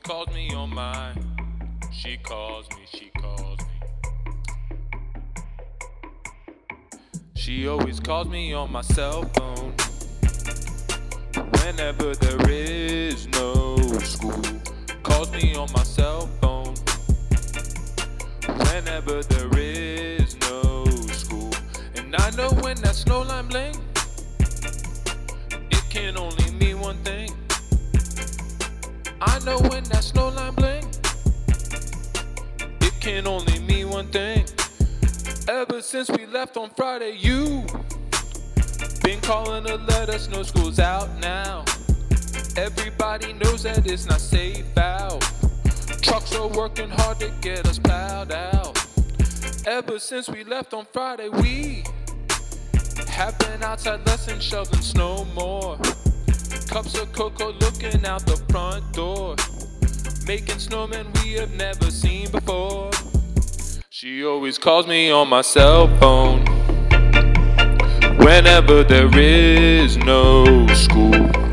calls me on mine. She calls me. She always calls me on my cell phone whenever there is no school. Calls me on my cell phone whenever there is no school. And I know when that snow line bling, it can only mean one thing. I know when that snow line bling, it can only mean one thing. Ever since we left on Friday, you been calling to let us know school's out now. Everybody knows that it's not safe out. Trucks are working hard to get us plowed out. Ever since we left on Friday, we have been outside less than shoveling snow more. Cups of cocoa looking out the front door, making snowmen we have never seen before. She always calls me on my cell phone whenever there is no school.